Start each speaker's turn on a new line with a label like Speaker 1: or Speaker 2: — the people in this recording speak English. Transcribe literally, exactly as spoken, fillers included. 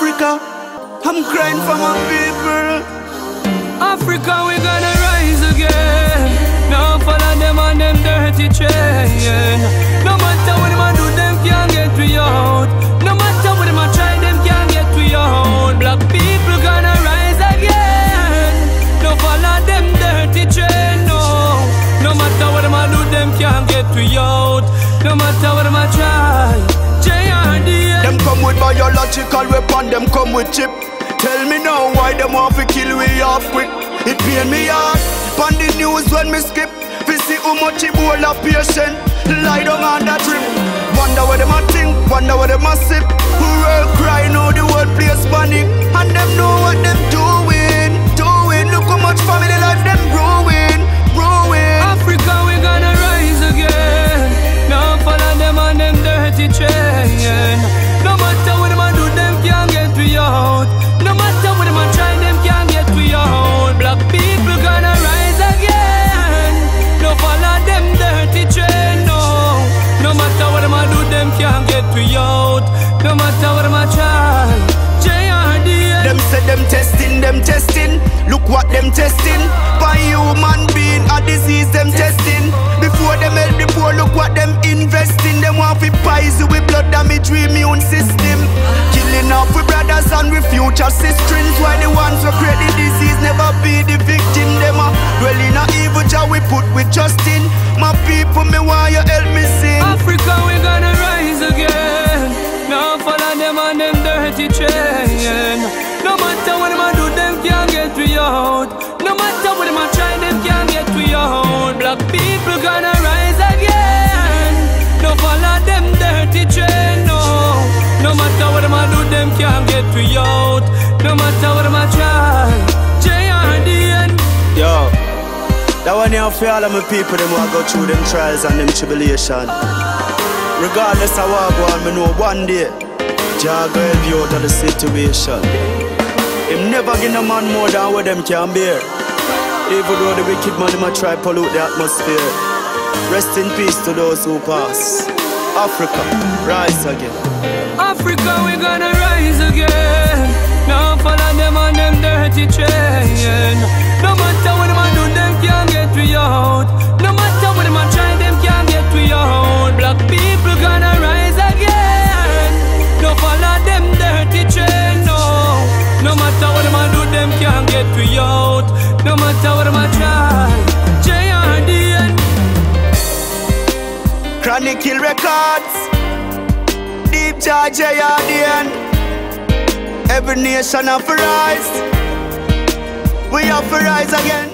Speaker 1: Africa, I'm crying for my people.
Speaker 2: Africa, we gonna rise again. Now follow them on them dirty chain. No matter what them a do, them can't get we out. No matter what them a try, them can't get we out. Black people gonna rise again. No follow them dirty chain, no. No matter what them a do, them can't get we out. No matter what them a try. J R D.
Speaker 1: Them come with biological weapon, them come with chip. Tell me now why them want to kill we off quick. It pain me hard, on the news when me skip. We see how much Ebola patient lie down on that trip. Wonder what them a think, wonder what them a sip. Who will cry now the whole place panic. And them know what them doing, doing. Look how much family life them growing, growing.
Speaker 2: Africa, we gonna rise again. Now follow them on them dirty chain. No matter what them a do, them can't get we out. No matter what them a try, them can't get we out. Black people gonna rise again. No follow them dirty chain, no. No matter what them a do, them can't get we out. No matter what them a try. J R D.
Speaker 1: Them say them testing, them testing. Look what them testing. For human being, a disease them testing. Before them help the poor, look what them investing. Them want to poison with blood damage we immune system. Killing off with brothers and with future sisters. Why the ones who create the disease never be the victim. Them a dwelling a evil job we put with Justin. My people, me why you help me sing.
Speaker 2: Africa, we gonna rise again. Now follow them on them dirty chain. No matter what them a do, them can't get we out. No matter what them a try, them can't get we out. Black people gonna rise again. No follow them dirty chain, no. No matter what them a do, them can't get we out. No matter what them a try. J R D.
Speaker 1: Yo, that one here for all of my people, them who go through them trials and them tribulation. Regardless of what go on, me know one day Jah go help you out of the situation. Him never give no man more than what them can bear. Even though the wicked man him a try pollute the atmosphere. Rest in peace to those who pass. Africa, rise again.
Speaker 2: Africa, we gonna rise again. Now follow them on them dirty chain. No matter what them a do, them can't get we out. No matter what them a try, them can't get we out. Black people gonna rise again. No follow them dirty chain, no. No matter what them a do, them can't get we out. No matter what them a try. J R D.
Speaker 1: Chronic Kill Records, Deep Charge J R D. Every nation have to rise. We have to rise again.